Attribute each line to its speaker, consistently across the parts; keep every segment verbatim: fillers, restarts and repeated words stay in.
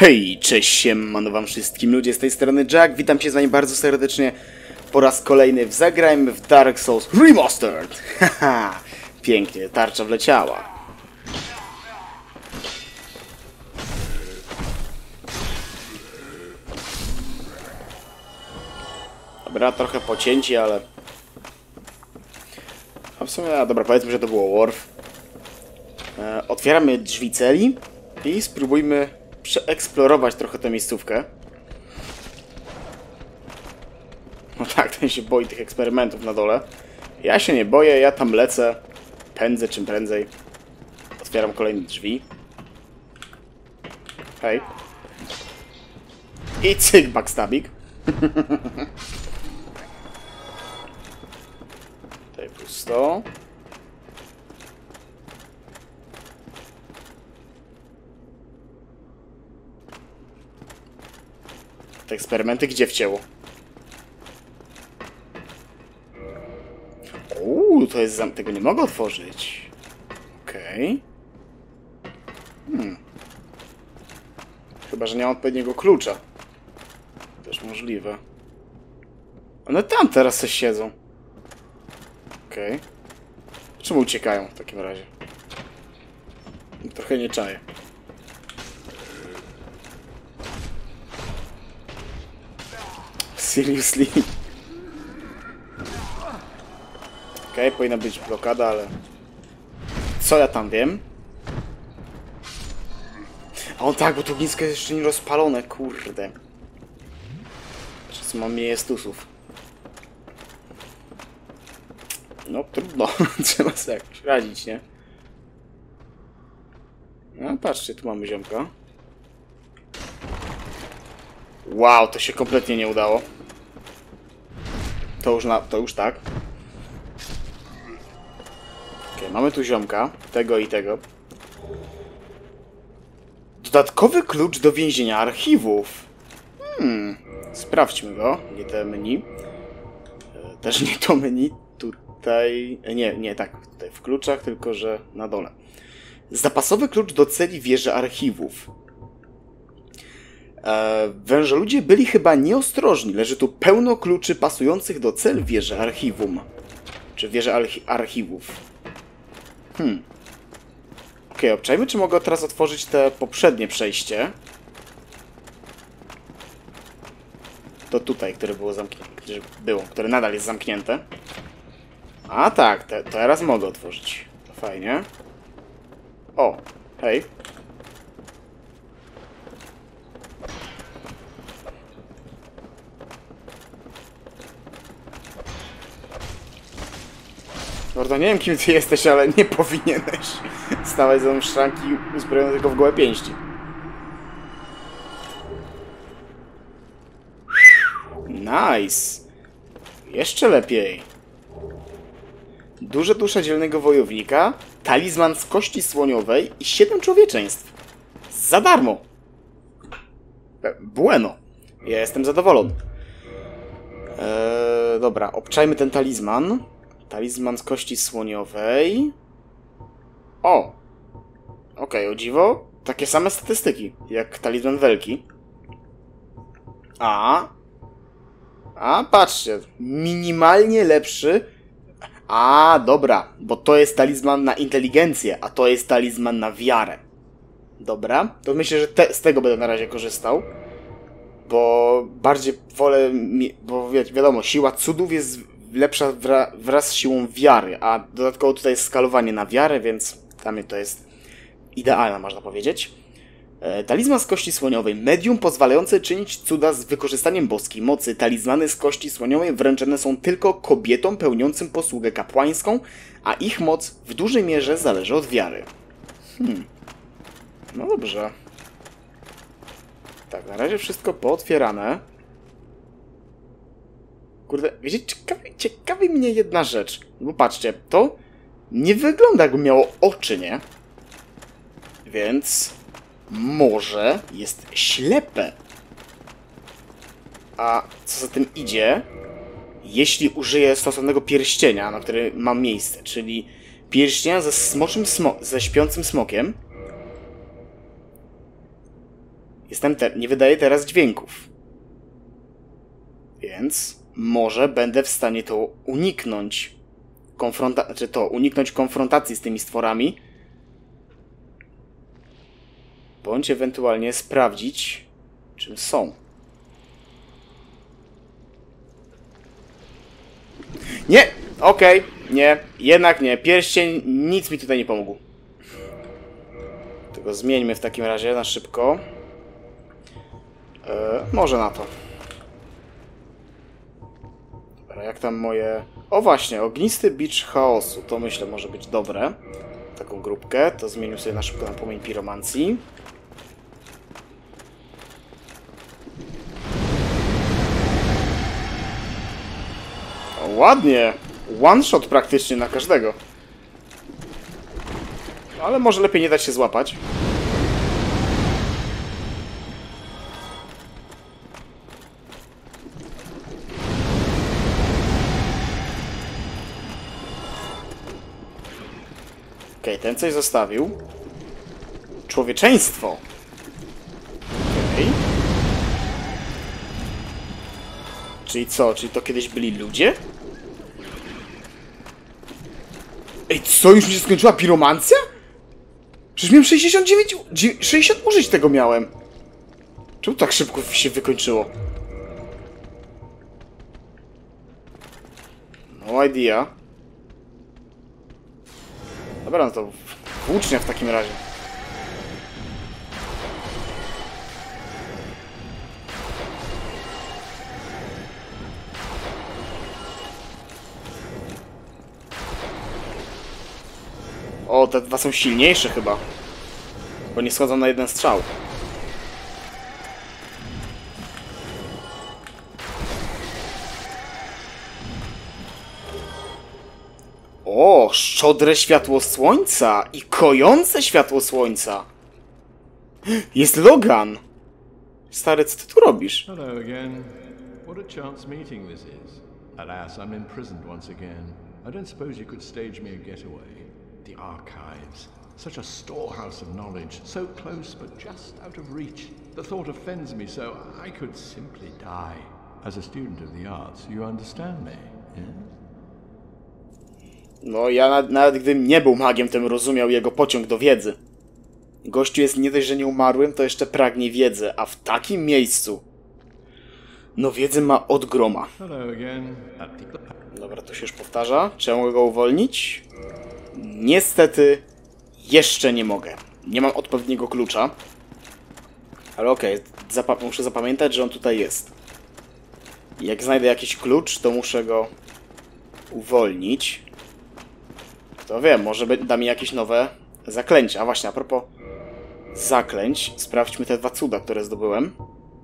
Speaker 1: Hej, cześć, siemano wam wszystkim ludzie, z tej strony Jack, witam cię z wami bardzo serdecznie po raz kolejny w Zagrajmy w Dark Souls Remastered. Haha, pięknie, tarcza wleciała. Dobra, trochę pocięci, ale... A w sumie, a dobra, powiedzmy, że to było Worf. E, otwieramy drzwi celi i spróbujmy przeeksplorować trochę tę miejscówkę. No tak, ten się boi tych eksperymentów na dole. Ja się nie boję, ja tam lecę. Pędzę czym prędzej. Otwieram kolejne drzwi. Hej. I cyk, backstabbing. Tutaj pusto. Te eksperymenty gdzie wcięło? Uuu, to jest zam... Tego nie mogę otworzyć. Okej. Okay. Hmm. Chyba, że nie mam odpowiedniego klucza. Też możliwe. One tam teraz coś siedzą. Okej. Okay. Czemu uciekają w takim razie? Trochę nie czaję. Seriously? Okej, okay, powinna być blokada, ale... Co ja tam wiem? O tak, bo to ognisko jest jeszcze nie rozpalone, kurde. Czasem mam mniej estusów. No trudno, trzeba sobie jakoś radzić, nie? No patrzcie, tu mamy ziomka. Wow, to się kompletnie nie udało. To już, na, to już tak. Okay, mamy tu ziomka. Tego i tego. Dodatkowy klucz do więzienia archiwów. Hmm. Sprawdźmy go. Nie te menu. E, też nie to menu. Tutaj... Nie, nie, tak. Tutaj w kluczach, tylko że na dole. Zapasowy klucz do celi wieży archiwów. E, wężoludzie byli chyba nieostrożni. Leży tu pełno kluczy pasujących do cel wieży archiwum. Czy wieży archi archiwów. Hmm. Okej, okay, obczajmy, czy mogę teraz otworzyć te poprzednie przejście. To tutaj, które było zamknięte. Które było, które nadal jest zamknięte. A tak, te, teraz mogę otworzyć. To fajnie. O, hej. Mordo, nie wiem kim ty jesteś, ale nie powinieneś stawać za szranki uzbrojone tylko w gołe pięści. Nice. Jeszcze lepiej. Duża dusza dzielnego wojownika, talizman z kości słoniowej i siedem człowieczeństw. Za darmo. Bueno. Ja jestem zadowolony. Eee, dobra, obczajmy ten talizman. Talizman z kości słoniowej. O! Okej, okay, o dziwo. Takie same statystyki, jak talizman Welki. A... A, patrzcie. Minimalnie lepszy. A, dobra. Bo to jest talizman na inteligencję, a to jest talizman na wiarę. Dobra. To myślę, że te, z tego będę na razie korzystał. Bo bardziej wolę... Bo wi wiadomo, siła cudów jest... lepsza wra wraz z siłą wiary, a dodatkowo tutaj jest skalowanie na wiarę, więc dla mnie to jest idealne, można powiedzieć. E, talizman z kości słoniowej. Medium pozwalające czynić cuda z wykorzystaniem boskiej mocy. Talizmany z kości słoniowej wręczone są tylko kobietom pełniącym posługę kapłańską, a ich moc w dużej mierze zależy od wiary. Hmm. No dobrze. Tak, na razie wszystko pootwierane. Kurde, wiecie, ciekawi, ciekawi mnie jedna rzecz. Bo patrzcie, to nie wygląda jakby miało oczy, nie? Więc może jest ślepe. A co za tym idzie, jeśli użyję stosownego pierścienia, na który mam miejsce, czyli pierścienia ze smoczym smo ze śpiącym smokiem, Jestem te nie wydaję teraz dźwięków. Więc może będę w stanie to uniknąć. Konfronta znaczy to, uniknąć konfrontacji z tymi stworami. Bądź ewentualnie sprawdzić, czym są. Nie! Okej, okay. Nie. Jednak nie. Pierścień nic mi tutaj nie pomógł. Tego zmieńmy w takim razie na szybko. Eee, może na to. Dobra, jak tam moje... O właśnie, ognisty bicz chaosu. To myślę może być dobre. Taką grupkę. To zmienił sobie na szybko na płomień piromancji. O, ładnie! One shot praktycznie na każdego. Ale może lepiej nie dać się złapać. Okej, okay, ten coś zostawił. Człowieczeństwo! Okej. Okay. Czyli co? Czyli to kiedyś byli ludzie? Ej, co? Już mi się skończyła piromancja? Przecież miałem sześćdziesiąt dziewięć... sześćdziesiąt użyć tego miałem. Czemu tak szybko się wykończyło? No idea. Dobra, no to włócznia w takim razie. O, te dwa są silniejsze chyba. Bo nie schodzą na jeden strzał. O, szczodre światło słońca i kojące światło słońca. Jest Logan. Stary, co ty tu robisz?
Speaker 2: Hello again. What a chance meeting this is. Alas, I'm imprisoned once again. I don't suppose you could stage me a getaway. The archives. Such a storehouse of knowledge. So close, but just out of reach. The thought offends me so I could simply die. As a student of the arts, you understand me, yeah?
Speaker 1: No, ja nawet, nawet gdybym nie był magiem, to bym rozumiał jego pociąg do wiedzy. Gościu jest nie dość, że nieumarłym, to jeszcze pragnie wiedzy, a w takim miejscu... No, wiedzy ma od groma. Dobra, to się już powtarza. Czy ja mogę go uwolnić? Niestety, jeszcze nie mogę. Nie mam odpowiedniego klucza. Ale okej, okay, zapa muszę zapamiętać, że on tutaj jest. Jak znajdę jakiś klucz, to muszę go uwolnić. Kto wie, może da mi jakieś nowe zaklęcia. A właśnie, a propos zaklęć, sprawdźmy te dwa cuda, które zdobyłem.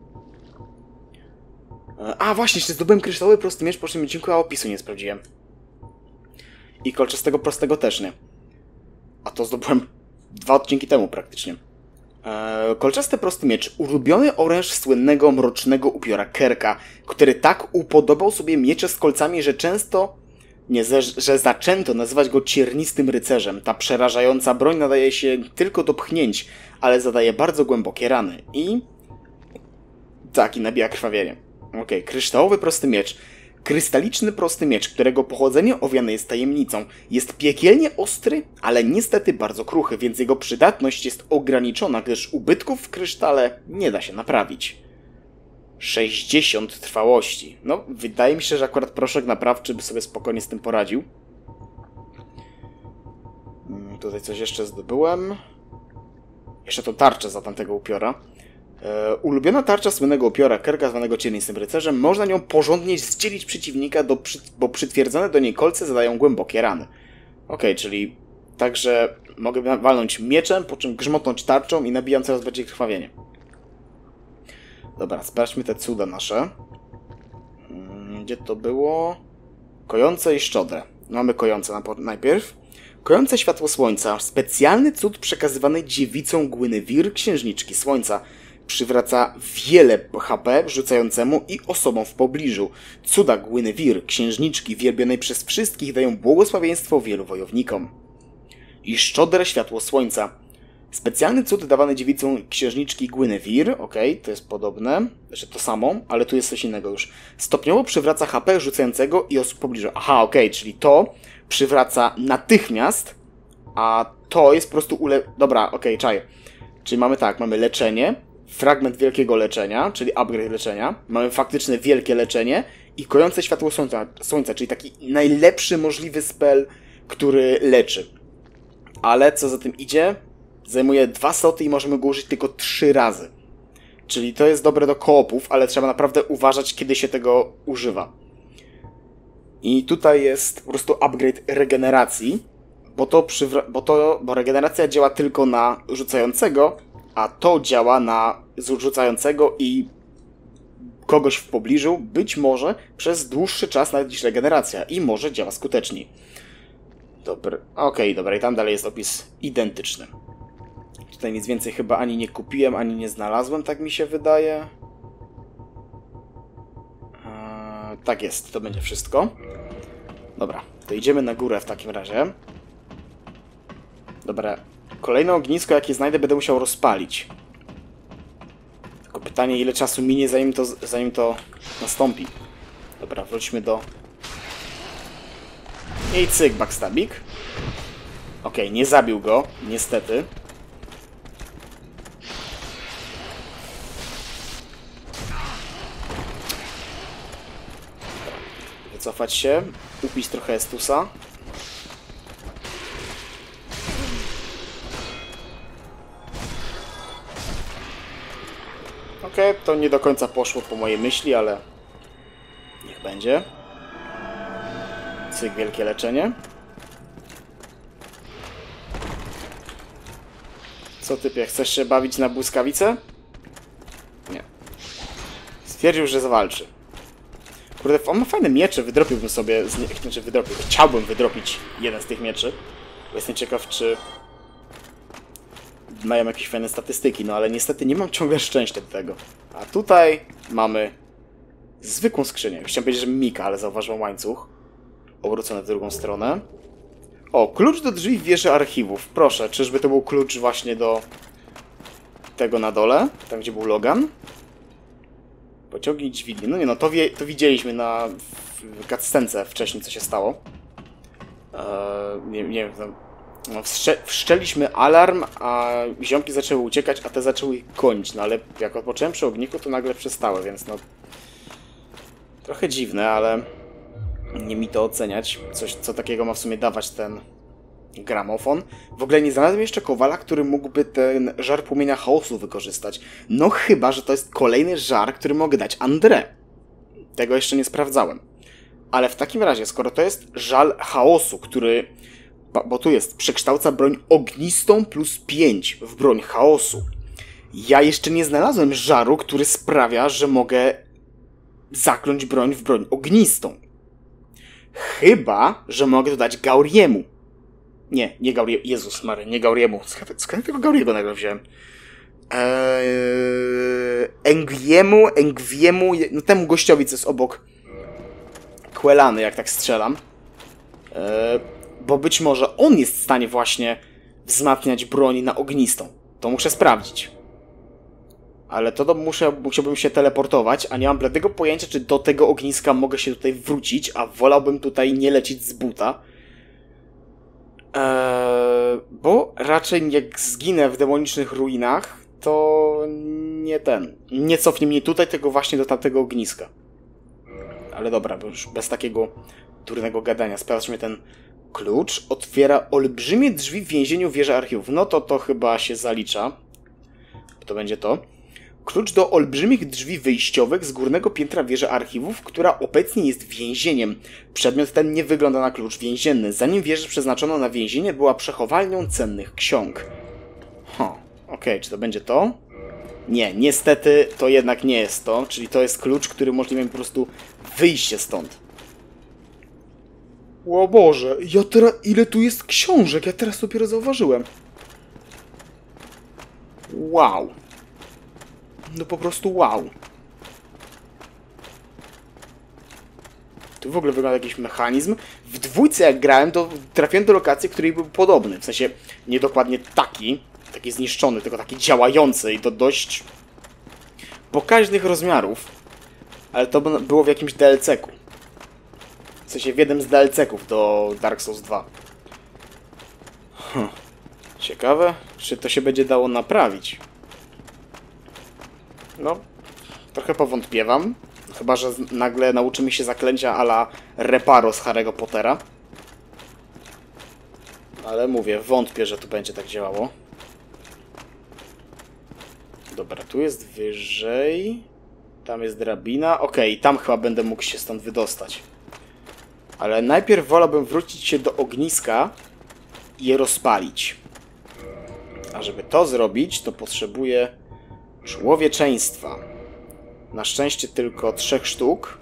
Speaker 1: A właśnie, jeszcze zdobyłem kryształowy prosty miecz, po czym mi dziękuję, a opisu nie sprawdziłem. I kolczastego prostego też nie. A to zdobyłem dwa odcinki temu praktycznie. Eee, kolczasty prosty miecz. Ulubiony oręż słynnego mrocznego upiora Kerka, który tak upodobał sobie miecze z kolcami, że często... Nie, że zaczęto nazywać go ciernistym rycerzem. Ta przerażająca broń nadaje się tylko do pchnięć, ale zadaje bardzo głębokie rany. I... tak, i nabija krwawienie. Okej, okay. Kryształowy prosty miecz. Krystaliczny prosty miecz, którego pochodzenie owiane jest tajemnicą. Jest piekielnie ostry, ale niestety bardzo kruchy, więc jego przydatność jest ograniczona, gdyż ubytków w krysztale nie da się naprawić. sześćdziesiąt trwałości. No, wydaje mi się, że akurat proszek naprawczy by sobie spokojnie z tym poradził. Tutaj coś jeszcze zdobyłem. Jeszcze tą tarczę za tamtego upiora. E, ulubiona tarcza słynnego upiora Kerka, zwanego ciernistym rycerzem. Można nią porządnie zdzielić przeciwnika, do przy, bo przytwierdzone do niej kolce zadają głębokie rany. Okej, okay, czyli także mogę walnąć mieczem, po czym grzmotnąć tarczą i nabijam coraz bardziej krwawienie. Dobra, sprawdźmy te cuda nasze. Gdzie to było? Kojące i szczodre. Mamy kojące najpierw. Kojące światło słońca. Specjalny cud przekazywany dziewicą Gwynevere, księżniczki słońca. Przywraca wiele H P rzucającemu i osobom w pobliżu. Cuda Gwynevere, księżniczki wielbionej przez wszystkich, dają błogosławieństwo wielu wojownikom. I szczodre światło słońca. Specjalny cud dawany dziewicom księżniczki Guinevere. Okej, okay, to jest podobne. Znaczy to samo, ale tu jest coś innego już. Stopniowo przywraca H P rzucającego i osób w pobliżu. Aha, okej, okay, czyli to przywraca natychmiast, a to jest po prostu ule... Dobra, okej, okay, czaję. Czyli mamy tak, mamy leczenie, fragment wielkiego leczenia, czyli upgrade leczenia. Mamy faktyczne wielkie leczenie i kojące światło słońca, słońca, czyli taki najlepszy możliwy spell, który leczy. Ale co za tym idzie? Zajmuje dwa sloty i możemy go użyć tylko trzy razy. Czyli to jest dobre do koopów, ale trzeba naprawdę uważać, kiedy się tego używa. I tutaj jest po prostu upgrade regeneracji, bo to, przywra- bo to bo regeneracja działa tylko na rzucającego, a to działa na rzucającego i kogoś w pobliżu, być może przez dłuższy czas nawet niż regeneracja i może działa skuteczniej. Dobra, okej, okay, dobra, i tam dalej jest opis identyczny. Tutaj nic więcej chyba ani nie kupiłem, ani nie znalazłem, tak mi się wydaje. Eee, tak jest, to będzie wszystko. Dobra, to idziemy na górę w takim razie. Dobra, kolejne ognisko, jakie znajdę, będę musiał rozpalić. Tylko pytanie, ile czasu minie, zanim to, zanim to nastąpi. Dobra, wróćmy do... I cyk, backstabik. Okej, okay, nie zabił go, niestety. Wycofać się, upić trochę Estusa. Okej, okay, to nie do końca poszło po mojej myśli, ale niech będzie. Cyk, wielkie leczenie. Co typie, chcesz się bawić na błyskawicę? Nie. Stwierdził, że zawalczy. Kurde, on ma fajne miecze, wydropiłbym sobie, z nie... znaczy wydropił, chciałbym wydropić jeden z tych mieczy. Bo jestem ciekaw, czy mają jakieś fajne statystyki, no ale niestety nie mam ciągle szczęścia do tego. A tutaj mamy zwykłą skrzynię. Chciałem powiedzieć, że Mika, ale zauważyłem łańcuch. Obrócony w drugą stronę. O, klucz do drzwi w wieży archiwów. Proszę, czyżby to był klucz właśnie do tego na dole? Tam, gdzie był Logan? Pociągnij dźwignię. No nie no, to, wie, to widzieliśmy na w cutscence wcześniej, co się stało. Eee, nie, nie wiem, no, no wszcze, wszczeliśmy alarm, a ziomki zaczęły uciekać, a te zaczęły ich gonić. No ale jak odpocząłem przy ogniku, to nagle przestały, więc no... Trochę dziwne, ale... Nie mi to oceniać. Coś, co takiego ma w sumie dawać ten gramofon. W ogóle nie znalazłem jeszcze kowala, który mógłby ten żar płomienia chaosu wykorzystać. No chyba, że to jest kolejny żar, który mogę dać André. Tego jeszcze nie sprawdzałem. Ale w takim razie, skoro to jest żal chaosu, który... Bo tu jest, przekształca broń ognistą plus pięć w broń chaosu. Ja jeszcze nie znalazłem żaru, który sprawia, że mogę zakląć broń w broń ognistą. Chyba, że mogę dodać Gauriemu. Nie, nie Gauriemu. Jezus Mary, nie Gauriemu. Skąd tego Gauriego nagle wziąłem? Eee, Engwiemu, Engwiemu, no temu gościowi, co jest obok Quelany, jak tak strzelam. Eee, bo być może on jest w stanie właśnie wzmacniać broń na ognistą. To muszę sprawdzić. Ale to, to muszę, musiałbym się teleportować, a nie mam bladego pojęcia, czy do tego ogniska mogę się tutaj wrócić, a wolałbym tutaj nie lecieć z buta. Eee, bo raczej jak zginę w demonicznych ruinach, to nie ten. Nie cofnie mnie tutaj, tylko właśnie do tamtego ogniska. Ale dobra, bo już bez takiego durnego gadania. Sprawdźmy ten klucz. Otwiera olbrzymie drzwi w więzieniu wieży archiwów. No to to chyba się zalicza. To będzie to. Klucz do olbrzymich drzwi wyjściowych z górnego piętra wieży archiwów, która obecnie jest więzieniem. Przedmiot ten nie wygląda na klucz więzienny. Zanim wieżę przeznaczono na więzienie, była przechowalnią cennych ksiąg. Huh, okej, okay, czy to będzie to? Nie, niestety to jednak nie jest to. Czyli to jest klucz, który umożliwia mi po prostu wyjście stąd. O Boże, ja teraz... ile tu jest książek? Ja teraz dopiero zauważyłem. Wow. No po prostu wow. Tu w ogóle wygląda jakiś mechanizm. W dwójce jak grałem, to trafiłem do lokacji, której był podobny. W sensie nie dokładnie taki, taki zniszczony, tylko taki działający i to dość pokaźnych rozmiarów. Ale to było w jakimś D L C-ku. W sensie w jednym z D L C-ków do Dark Souls dwa. Hm. Ciekawe, czy to się będzie dało naprawić. No, trochę powątpiewam. Chyba że nagle nauczymy się zaklęcia a la Reparo z Harry'ego Pottera. Ale mówię, wątpię, że tu będzie tak działało. Dobra, tu jest wyżej. Tam jest drabina. Okej, okay, tam chyba będę mógł się stąd wydostać. Ale najpierw wolałbym wrócić się do ogniska i je rozpalić. A żeby to zrobić, to potrzebuję człowieczeństwa. Na szczęście tylko trzech sztuk.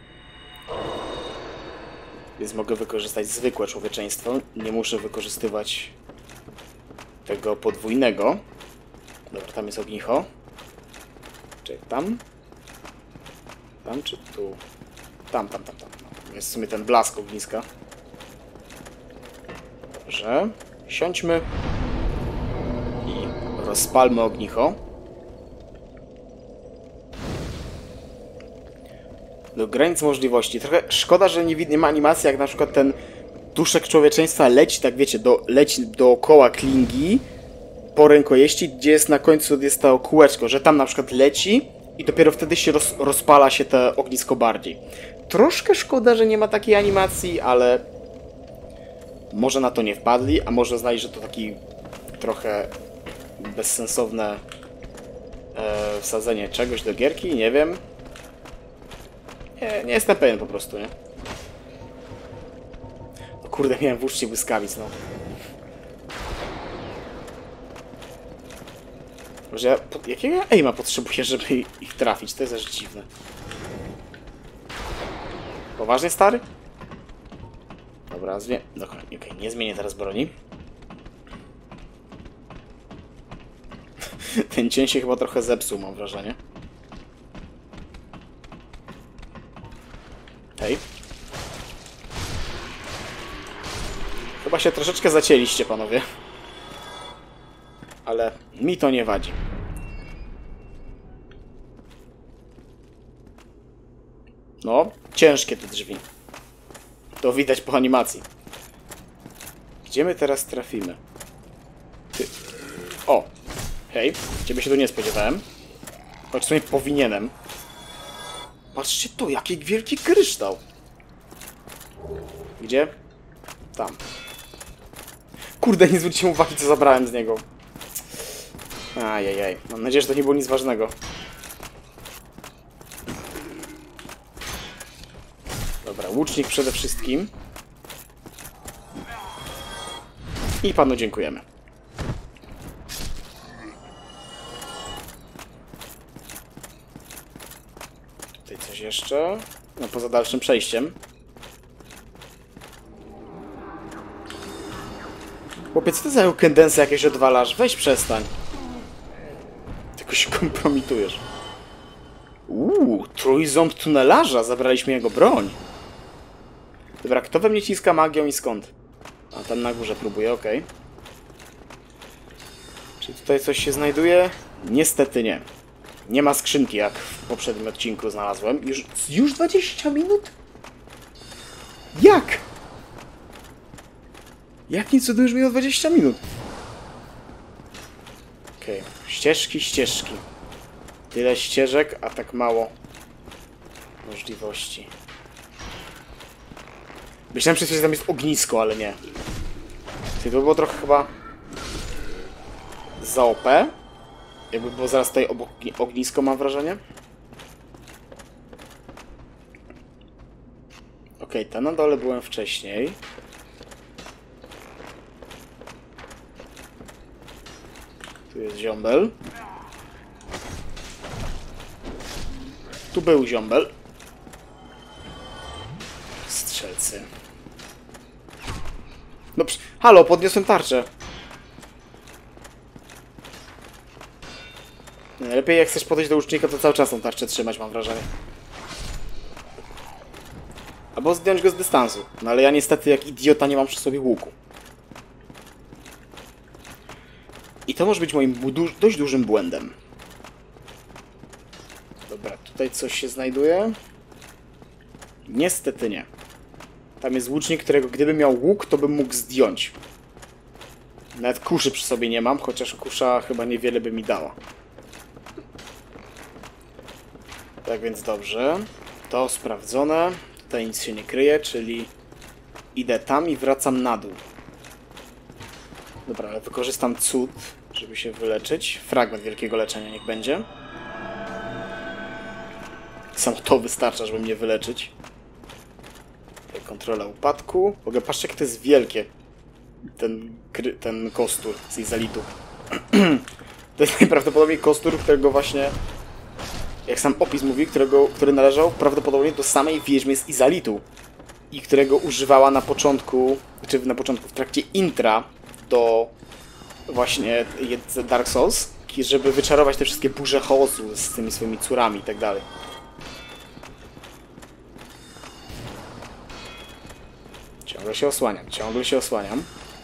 Speaker 1: Więc mogę wykorzystać zwykłe człowieczeństwo. Nie muszę wykorzystywać tego podwójnego. Dobra, tam jest ognicho. Czy tam? Tam czy tu? Tam, tam, tam, tam. Jest w sumie ten blask ogniska. Dobrze. Siądźmy. I rozpalmy ognicho. Do granic możliwości. Trochę szkoda, że nie, nie ma animacji, jak na przykład ten duszek człowieczeństwa leci, tak wiecie, do, leci dookoła klingi po rękojeści, gdzie jest na końcu jest to kółeczko, że tam na przykład leci i dopiero wtedy się roz, rozpala się to ognisko bardziej. Troszkę szkoda, że nie ma takiej animacji, ale może na to nie wpadli, a może znali, że to taki trochę bezsensowne e, wsadzenie czegoś do gierki, nie wiem. Nie, nie jestem pewien po prostu, nie? O kurde, miałem w uczcie błyskawic, no. Może ja... Pod, jakiego ja aima potrzebuję, żeby ich trafić? To jest aż dziwne. Poważnie, stary? Dobra, zmienię... Dokładnie, okej, okay, nie zmienię teraz broni. Ten cień się chyba trochę zepsuł, mam wrażenie. Hej. Chyba się troszeczkę zacięliście, panowie. Ale mi to nie wadzi. No, ciężkie te drzwi. To widać po animacji. Gdzie my teraz trafimy? Ty... O! Hej, ciebie się tu nie spodziewałem. Choć w sumie powinienem. Patrzcie to, jaki wielki kryształ. Gdzie? Tam. Kurde, nie zwróciłem uwagi, co zabrałem z niego. Ajajaj. Mam nadzieję, że to nie było nic ważnego. Dobra, łucznik przede wszystkim. I panu dziękujemy. Tutaj coś jeszcze. No poza dalszym przejściem. Chłopiec, ty za kendensy jakieś odwalasz? Weź przestań. Tylko się kompromitujesz. Uuu, trójząb tunelarza. Zabraliśmy jego broń. Dobra, kto we mnie ciska magią i skąd? A tam na górze próbuję, okej. Okay. Czy tutaj coś się znajduje? Niestety nie. Nie ma skrzynki, jak w poprzednim odcinku znalazłem. Już, już dwadzieścia minut? Jak? Jakim cudem już minęło dwadzieścia minut? Okej, okay. Ścieżki, ścieżki. Tyle ścieżek, a tak mało możliwości. Myślałem przecież, że tam jest ognisko, ale nie. To było trochę chyba za O P. Jakby było zaraz tutaj obok ognisko, mam wrażenie. Okej, okay, tam na dole byłem wcześniej. Tu jest ziombel. Tu był ziombel. Strzelcy. No psz, halo, podniosłem tarczę. Lepiej jak chcesz podejść do łucznika, to cały czas tą tarczę trzymać, mam wrażenie. Albo zdjąć go z dystansu. No ale ja niestety jak idiota nie mam przy sobie łuku. I to może być moim du dość dużym błędem. Dobra, tutaj coś się znajduje? Niestety nie. Tam jest łucznik, którego gdybym miał łuk, to bym mógł zdjąć. Nawet kuszy przy sobie nie mam, chociaż kusza chyba niewiele by mi dała. Tak więc dobrze. To sprawdzone. Tutaj nic się nie kryje, czyli idę tam i wracam na dół. Dobra, ale wykorzystam cud, żeby się wyleczyć. Fragment wielkiego leczenia niech będzie. Samo to wystarcza, żeby mnie wyleczyć. Tutaj kontrola upadku. W ogóle patrzcie, jak to jest wielkie. Ten, ten kostur z izalitu. To jest najprawdopodobniej kostur, którego właśnie, jak sam opis mówi, którego, który należał prawdopodobnie do samej wiedźmy z izalitu. I którego używała na początku, czy na początku, w trakcie intra do właśnie Dark Souls, żeby wyczarować te wszystkie burze chaosu z tymi swoimi córami i tak dalej. Ciągle się osłaniam, ciągle się osłaniam.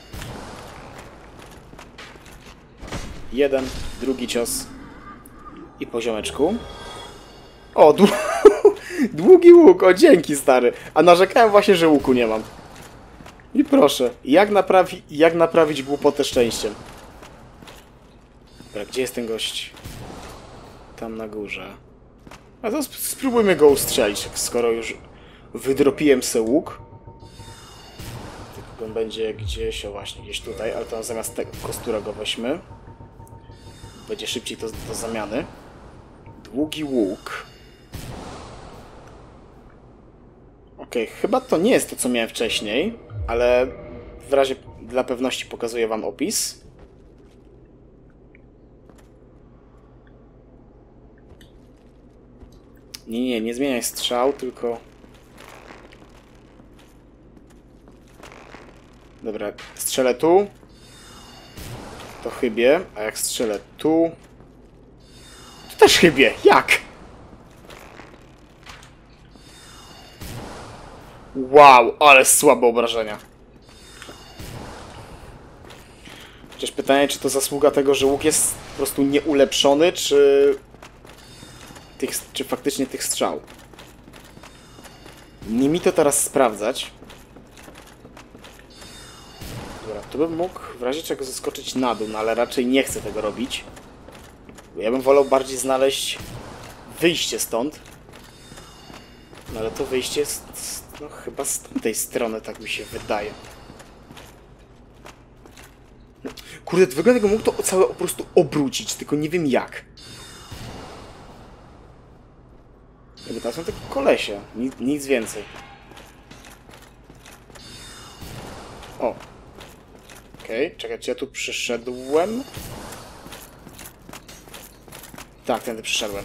Speaker 1: Jeden, drugi cios. I poziomeczku. O, dłu długi łuk, o dzięki stary. A narzekałem właśnie, że łuku nie mam. I proszę, jak, naprawi jak naprawić głupotę szczęściem? Dobra, gdzie jest ten gość? Tam na górze. A to sp spróbujmy go ustrzelić, skoro już wydropiłem se łuk. Tylko on będzie gdzieś, o właśnie, gdzieś tutaj, ale to zamiast tego kostura go weźmy. Będzie szybciej to do zamiany. Długi łuk. Okej, okay, chyba to nie jest to, co miałem wcześniej, ale w razie dla pewności pokazuję wam opis. Nie, nie, nie zmieniaj strzał, tylko... Dobra, strzelę tu. To chybie, a jak strzelę tu... To też chybie, jak? Wow, ale słabe obrażenia. Chociaż pytanie, czy to zasługa tego, że łuk jest po prostu nieulepszony, czy... Tych, czy faktycznie tych strzał. Nie mi to teraz sprawdzać. Dobra, tu bym mógł w razie czego zeskoczyć na dół, no ale raczej nie chcę tego robić. Bo ja bym wolał bardziej znaleźć wyjście stąd. No ale to wyjście jest no chyba z tamtej strony, tak mi się wydaje. No, kurde, wygląda jakbym mógł to całe po prostu obrócić, tylko nie wiem jak. Jakby teraz są tylko kolesie, nic, nic więcej. O. Okej, okay, czekajcie, ja tu przyszedłem. Tak, tędy przyszedłem.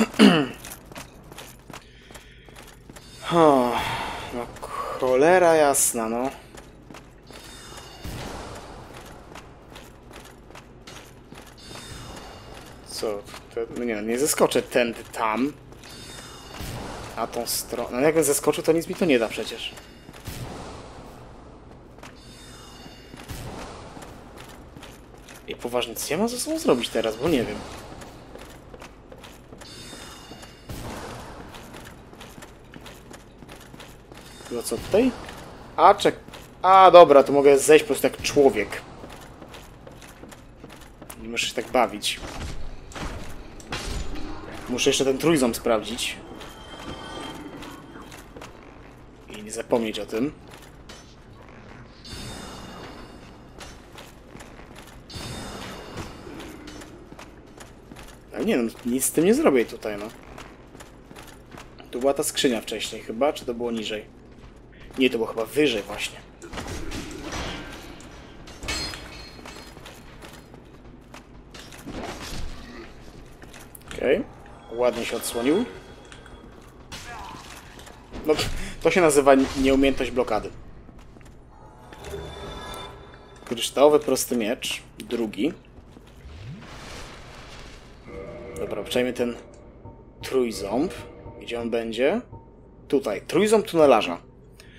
Speaker 1: Oh, no cholera jasna, no. Co? To, no nie, nie zeskoczę tędy tam. A tą stronę... No jakbym zeskoczył, to nic mi to nie da przecież. I poważnie, co ja mam ze sobą zrobić teraz, bo nie wiem. No co tutaj? A, czek... A, dobra, to mogę zejść po prostu jak człowiek. Nie muszę się tak bawić. Muszę jeszcze ten trójząb sprawdzić. I nie zapomnieć o tym. Ale nie no, nic z tym nie zrobię tutaj, no. Tu była ta skrzynia wcześniej chyba, czy to było niżej? Nie, to było chyba wyżej właśnie. Okej. Okay. Ładnie się odsłonił. No, to się nazywa nieumiejętność blokady. Kryształowy prosty miecz. Drugi. Dobra, przejmie ten trójząb. Gdzie on będzie? Tutaj. Trójząb tunelarza.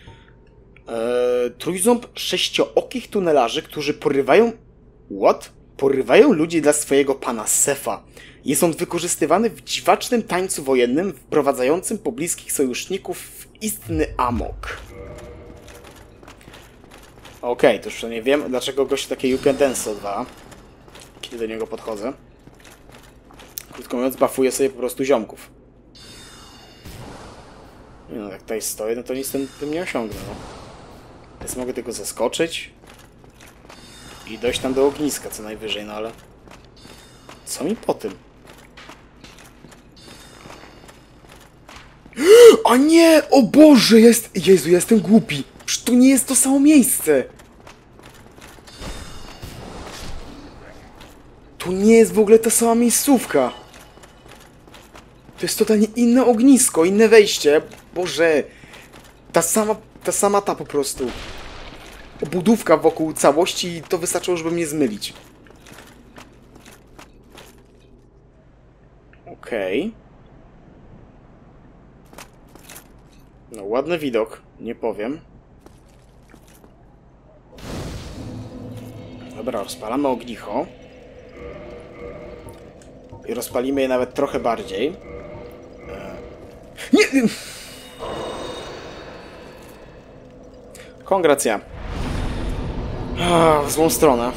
Speaker 1: Eee, trójząb sześciookich tunelarzy, którzy porywają... What? Porywają ludzi dla swojego pana Sefa. Jest on wykorzystywany w dziwacznym tańcu wojennym, wprowadzającym pobliskich sojuszników w istny amok. Okej, okay, to już przynajmniej wiem, dlaczego gość takie You Can Dance odwala, kiedy do niego podchodzę. Krótko mówiąc, buffuję sobie po prostu ziomków. No, jak tutaj stoję, no to nic tym, tym nie osiągnę, no. Więc mogę tylko zaskoczyć i dojść tam do ogniska co najwyżej, no ale... Co mi po tym? A nie! O Boże! Jest... Jezu, ja jestem głupi! Przecież to nie jest to samo miejsce! To nie jest w ogóle ta sama miejscówka! To jest totalnie inne ognisko, inne wejście. Boże! Ta sama... Ta sama ta po prostu. Obudówka wokół całości i to wystarczyło, żeby mnie zmylić. Okej. Okay. No, ładny widok, nie powiem. Dobra, rozpalamy ognicho. I rozpalimy je nawet trochę bardziej. Nie! Kongracja. W złą stronę.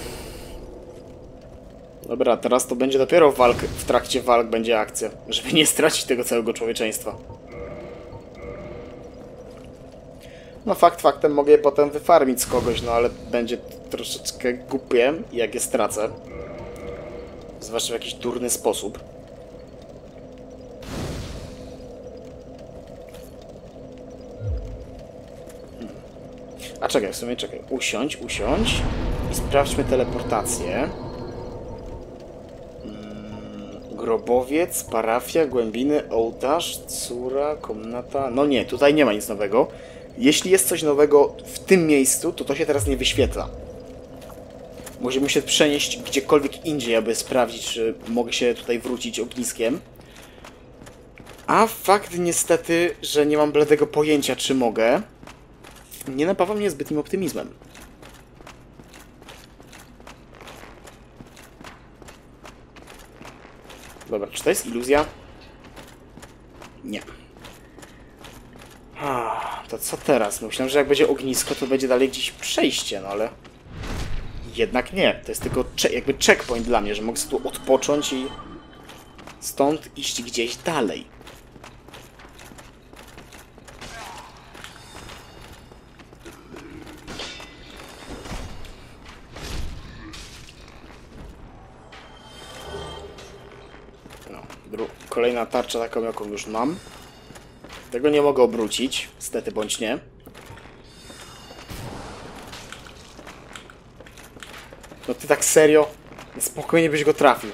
Speaker 1: Dobra, teraz to będzie dopiero walk, w trakcie walk będzie akcja, żeby nie stracić tego całego człowieczeństwa. No fakt faktem mogę je potem wyfarmić z kogoś, no ale będzie troszeczkę głupie, jak je stracę. Zwłaszcza w jakiś durny sposób. A czekaj, w sumie czekaj. Usiądź, usiądź. I sprawdźmy teleportację. Hmm, grobowiec, parafia, głębiny, ołtarz, córa, komnata... No nie, tutaj nie ma nic nowego. Jeśli jest coś nowego w tym miejscu, to to się teraz nie wyświetla. Musimy się przenieść gdziekolwiek indziej, aby sprawdzić, czy mogę się tutaj wrócić ogniskiem. A fakt niestety, że nie mam bladego pojęcia, czy mogę, nie napawa mnie zbytnim optymizmem. Dobra, czy to jest iluzja? Nie. To co teraz? Myślałem, że jak będzie ognisko, to będzie dalej gdzieś przejście, no ale... Jednak nie. To jest tylko jakby checkpoint dla mnie, że mogę tu odpocząć i stąd iść gdzieś dalej. No, kolejna tarcza taką, jaką już mam. Tego nie mogę obrócić, niestety bądź nie. No ty tak serio? Spokojnie byś go trafił.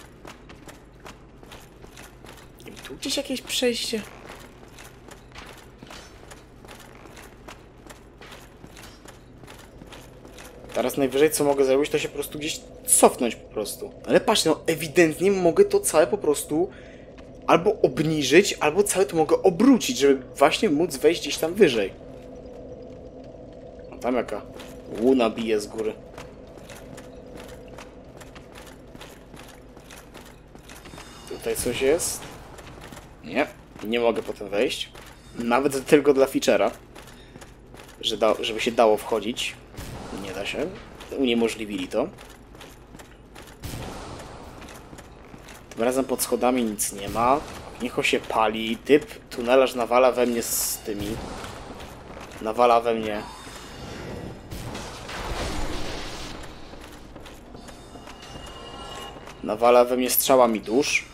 Speaker 1: Nie, tu gdzieś jakieś przejście? Teraz najwyżej co mogę zrobić, to się po prostu gdzieś cofnąć po prostu. Ale patrz, no ewidentnie mogę to całe po prostu albo obniżyć, albo całe to mogę obrócić, żeby właśnie móc wejść gdzieś tam wyżej. No tam jaka łuna bije z góry. Tutaj coś jest? Nie, nie mogę potem wejść. Nawet tylko dla feature'a. Że da, żeby się dało wchodzić. Nie da się. Uniemożliwili to. Tym razem pod schodami nic nie ma. Niech się pali. Typ tunelarz nawala we mnie z tymi. Nawala we mnie. Nawala we mnie strzałami dusz.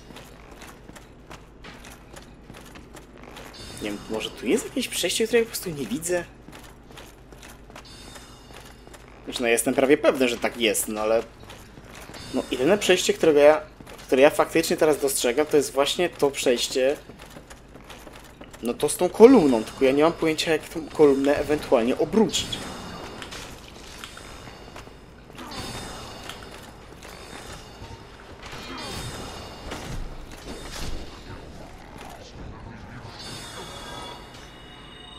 Speaker 1: Nie wiem, może tu jest jakieś przejście, które ja po prostu nie widzę? Znaczy, no jestem prawie pewny, że tak jest, no ale... No jedyne przejście, którego ja, które ja faktycznie teraz dostrzegam, to jest właśnie to przejście... No to z tą kolumną, tylko ja nie mam pojęcia, jak tą kolumnę ewentualnie obrócić.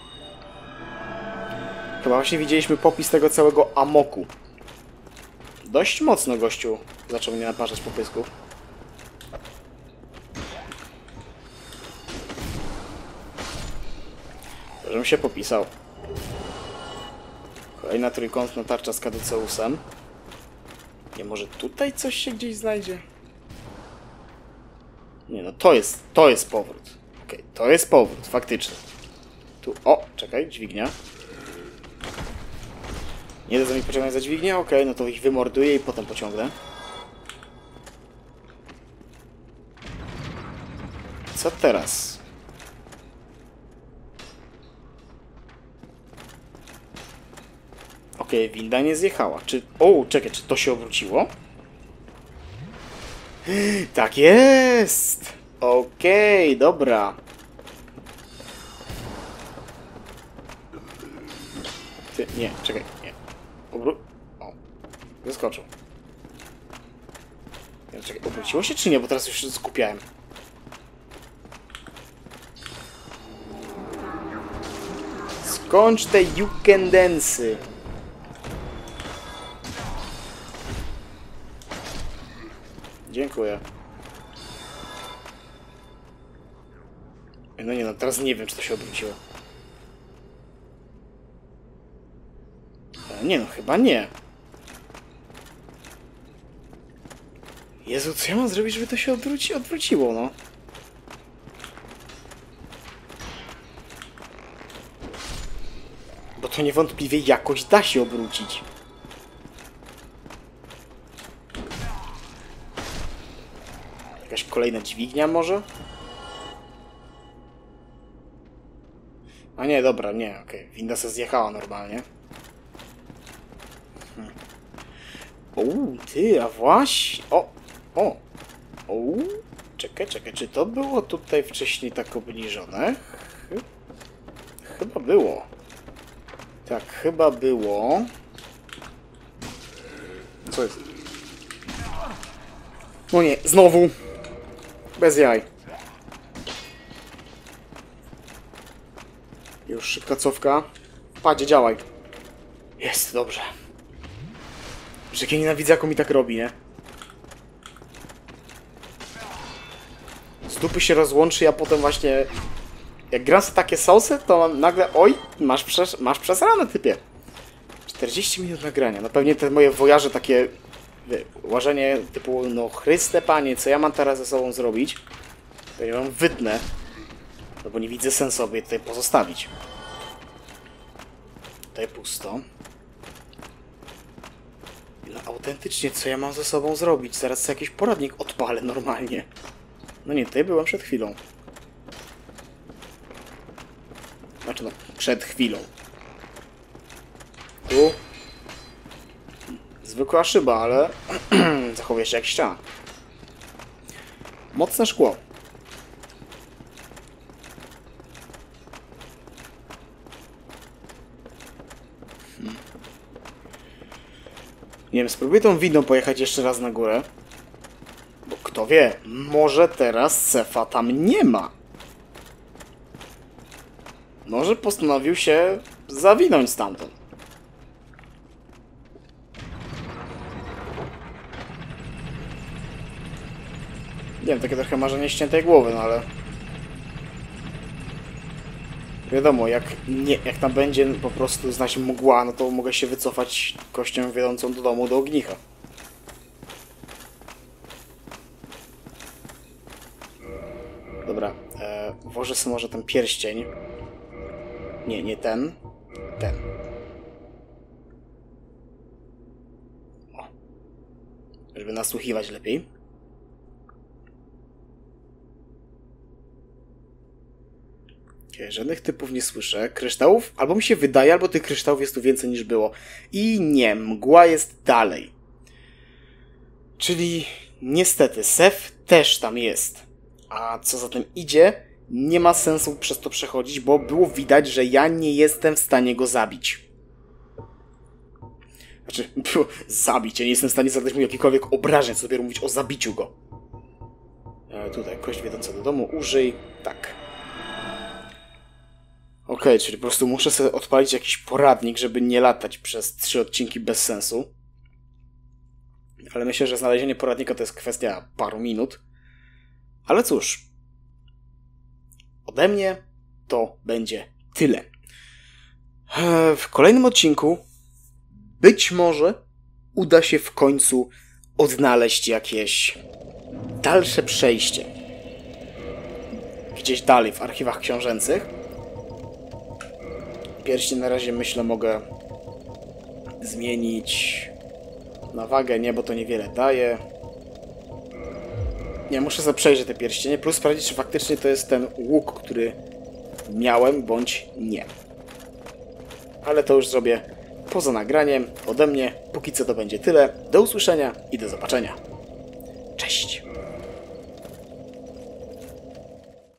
Speaker 1: Chyba właśnie widzieliśmy popis tego całego amoku. Dość mocno gościu zaczął mnie naparzać po pysku. Żebym się popisał. Kolejna trójkątna tarcza z Caduceusem. Nie, może tutaj coś się gdzieś znajdzie? Nie, no to jest, to jest powrót. Okej, okay, to jest powrót, faktycznie. Tu, o, czekaj, dźwignia. Nie da za mi pociągnąć za dźwignię? Okej, okay, no to ich wymorduję i potem pociągnę. Co teraz? Okej, okay, winda nie zjechała. Czy... O, czekaj, czy to się obróciło? Tak jest! Okej, okay, dobra. Ty, nie, czekaj, nie. Obró... O, wyskoczył. Nie, czekaj, obróciło się czy nie? Bo teraz już się skupiałem. Skończ te Jukendensy. Dziękuję. No nie no, teraz nie wiem, czy to się obróciło. Nie no, chyba nie. Jezu, co ja mam zrobić, żeby to się odwróci odwróciło, no? Bo to niewątpliwie jakoś da się obrócić. Jakaś kolejna dźwignia może? A nie, dobra, nie, okej. Okay. Winda se zjechała normalnie. Hmm. Uuu, ty, a właśnie... O, o, uuu. Czekaj, czekaj, czy to było tutaj wcześniej tak obniżone? Chyba było. Tak, chyba było. Co jest? No nie, znowu! Bez jaj. Już szybka cofka. Padzie, działaj. Jest, dobrze. Że jak ja nienawidzę, jak on mi tak robi, nie? Z dupy się rozłączy, a potem właśnie... Jak gram sobie takie sosy, to nagle... Oj, masz, przes masz przesrane, typie. czterdzieści minut nagrania. No pewnie te moje wojaże takie... Łażenie typu, no Chryste Panie, co ja mam teraz ze sobą zrobić? To ja wam wytnę. No bo nie widzę sensu sobie tutaj pozostawić. Tutaj pusto. No autentycznie, co ja mam ze sobą zrobić? Zaraz jakiś poradnik odpalę normalnie. No nie, tutaj byłem przed chwilą. Znaczy no, przed chwilą. Tu. Zwykła szyba, ale zachowuje się jak ściana. Mocne szkło. Hmm. Nie wiem, spróbuję tą windą pojechać jeszcze raz na górę. Bo kto wie, może teraz Sefa tam nie ma. Może postanowił się zawinąć stamtąd. Nie wiem, takie trochę marzenie ściętej głowy, no ale... Wiadomo, jak, nie, jak tam będzie po prostu znać mgła, no to mogę się wycofać kością wiodącą do domu, do ognicha. Dobra, e, włożę sobie może ten pierścień. Nie, nie ten. Ten. O. Żeby nasłuchiwać lepiej. Okay, żadnych typów nie słyszę. Kryształów? Albo mi się wydaje, albo tych kryształów jest tu więcej niż było. I nie, mgła jest dalej. Czyli niestety Sef też tam jest. A co za tym idzie, nie ma sensu przez to przechodzić, bo było widać, że ja nie jestem w stanie go zabić. Znaczy, było zabić, ja nie jestem w stanie zadać mu jakikolwiek obrażeń, co dopiero mówić o zabiciu go. E, tutaj, kość wiodąca do domu, użyj. Tak. Okej, okay, czyli po prostu muszę sobie odpalić jakiś poradnik, żeby nie latać przez trzy odcinki bez sensu. Ale myślę, że znalezienie poradnika to jest kwestia paru minut. Ale cóż, ode mnie to będzie tyle. W kolejnym odcinku być może uda się w końcu odnaleźć jakieś dalsze przejście. Gdzieś dalej w archiwach książęcych. Pierścień na razie, myślę, mogę zmienić na wagę. Nie, bo to niewiele daje. Nie, muszę sobie przejrzeć te pierścienie, plus sprawdzić, czy faktycznie to jest ten łuk, który miałem, bądź nie. Ale to już zrobię poza nagraniem. Ode mnie póki co to będzie tyle. Do usłyszenia i do zobaczenia. Cześć!